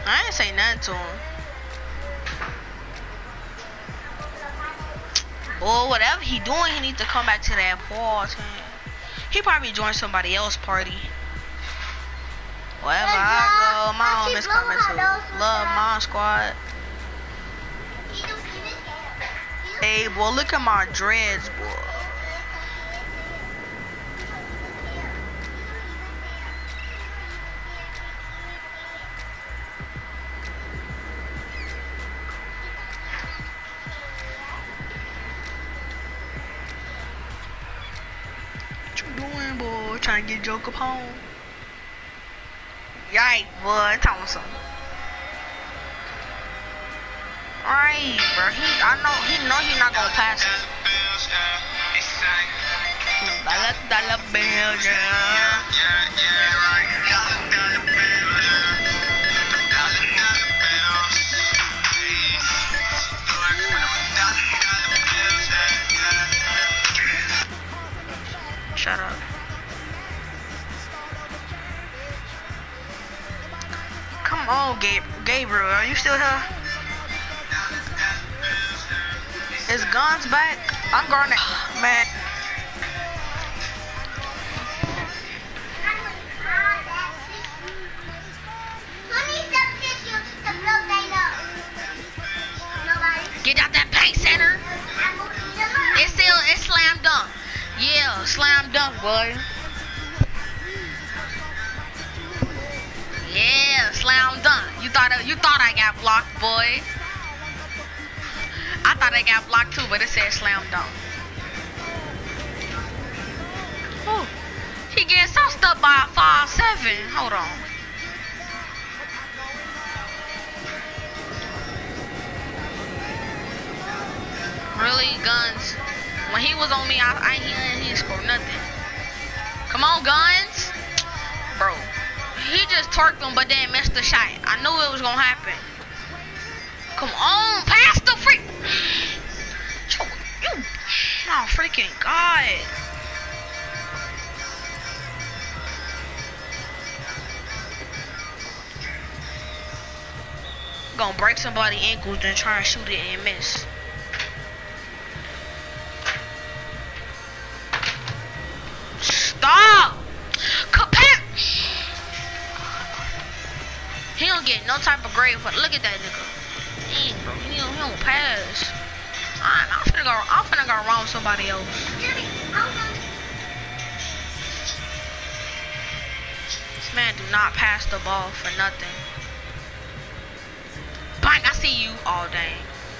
I ain't say nothing to him. Or whatever he doing, he needs to come back to that Paul team. He probably joined somebody else's party. Wherever I go, my home is coming to Love My Squad. Hey, boy, look at my dreads, boy. What you doing, boy? Trying to get Joker home. Yikes, boy. Tell me something. Alright, bro. He know he not gonna pass it. Dollar bill, yeah. Shut up. Come on, Gabriel. Are you still here? Is Guns back? I'm going to... Man. Get out that paint center. It's slam dunk. Yeah, slam dunk, boy. Yeah, slam dunk. You thought I got blocked, boy. I thought I got blocked too, but it said slam dunk. Ooh. He gets sauced up by 5'7". Hold on. Really, Guns? When he was on me, he didn't score nothing. Come on, Guns. Bro. He just torqued him, but then missed the shot. I knew it was going to happen. Come on, pass the freak. You, oh, freaking God. Gonna break somebody's ankles and try and shoot it and miss. Stop! He don't get no type of grade for. Look at that nigga. Dang, bro, he don't pass. Alright, I'm finna go wrong with somebody else. This man do not pass the ball for nothing. Bang, I see you all day.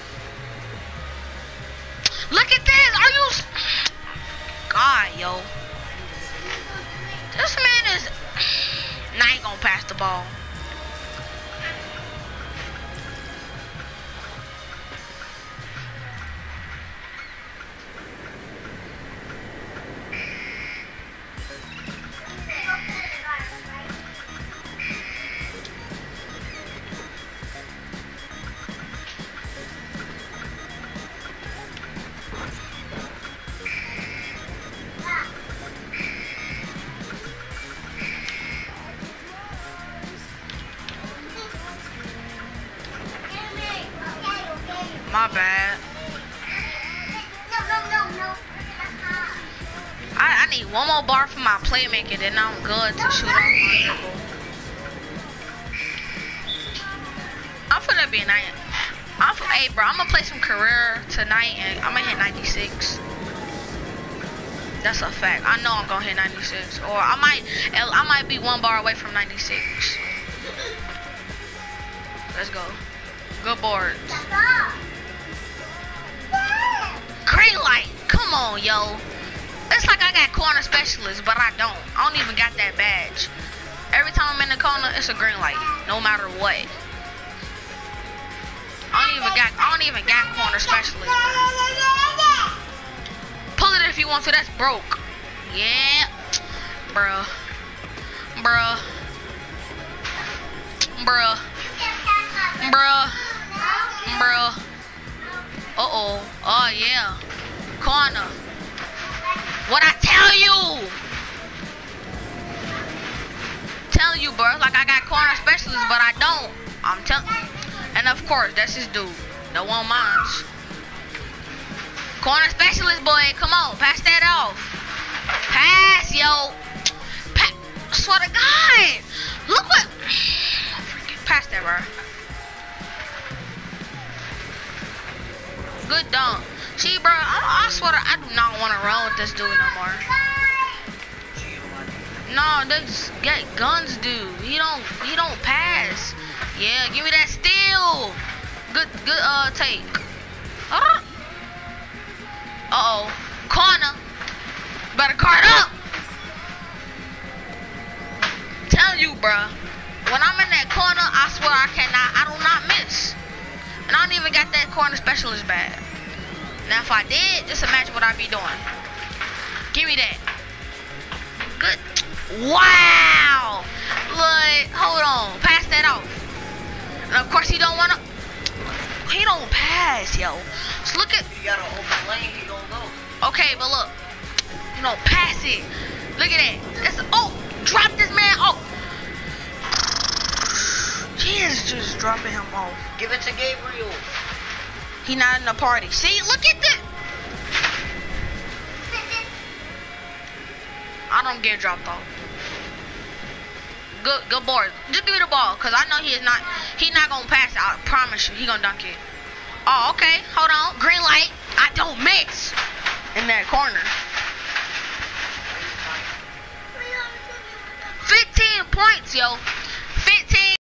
Look at this. Are you? God, yo. This man is not gonna pass the ball. My bad. I need one more bar for my playmaker, then I'm good to shoot off my dribble. I'm finna be a night. Hey, bro, I'm gonna play some career tonight, and I'm gonna hit 96. That's a fact. I know I'm gonna hit 96, or I might be one bar away from 96. Let's go. Good boards. Green light. Come on, yo. It's like I got corner specialist, but I don't. I don't even got that badge. Every time I'm in the corner, it's a green light, no matter what. I don't even got corner specialist, bro. Pull it if you want to. That's broke. Yeah, bruh. Oh yeah. Corner. What I tell you? Tell you, bro. Like I got corner specialists, but I don't. I'm telling. And of course, that's his dude. No one minds. Corner specialist, boy. Come on, pass that off. Pass, yo. Swear to God. Look what. Pass that, bro. Good dunk. See, bro, I swear to, I do not want to run with this dude no more. No, this guns dude. He don't pass. Yeah, give me that steal. Good take. Uh-oh. Corner. Better guard up. Tell you, bruh. When I'm in that corner, I swear I do not miss. And I don't even got that corner specialist bag. Now, if I did, just imagine what I'd be doing. Give me that. Good. Wow. Look, hold on. Pass that off. And of course, he don't pass, yo. So look at. You got an open lane, he don't go. Okay, but look. You know, pass it. Look at that. Drop this man. Oh. He is just dropping him off. Give it to Gabriel. He not in the party. See, look at this. I don't get dropped off. Good board. Just give me the ball, cause I know he's not gonna pass it. I promise you, he gonna dunk it. Oh, okay. Hold on. Green light. I don't miss in that corner. 15 points, yo.